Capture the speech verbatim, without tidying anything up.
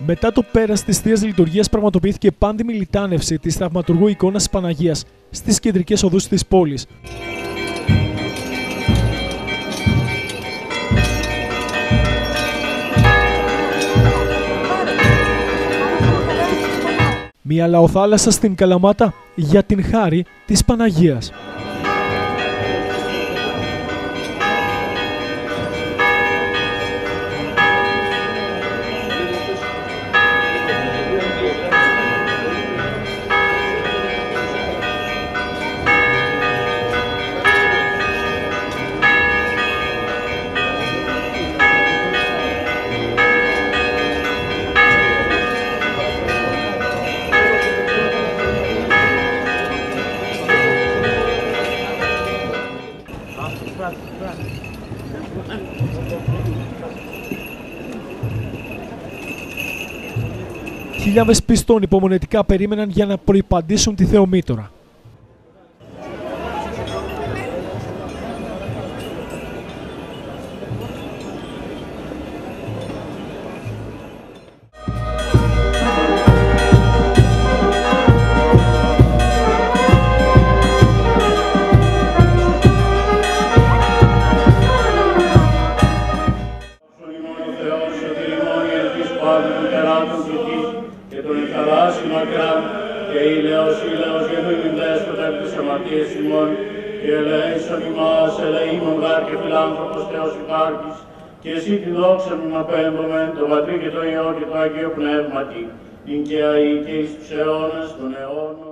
Μετά το πέρας της Θείας Λειτουργίας πραγματοποιήθηκε πάντιμη λιτάνευση της θαυματουργού εικόνας της Παναγίας στις κεντρικές οδούς της πόλης. Μια λαοθάλασσα στην Καλαμάτα για την χάρη της Παναγίας. Χιλιάδες πιστών υπομονετικά περίμεναν για να προϋπαντήσουν τη Θεομήτωρα. Και τον εθαλάσσιν μακράν, και ήλαιος ήλαιος γεννούμιντες προτεύτης αμαρτίες ημών, και ελέησον ημάς, ελεήμων γάρ και φιλάνθρωπος Θεός υπάρχεις, και εσύ τη δόξα μην απέμπομεν, το Πατρί και το Υιό και το Αγίο Πνεύματι, νυν και αεί και εις τους αιώνας των αιώνων.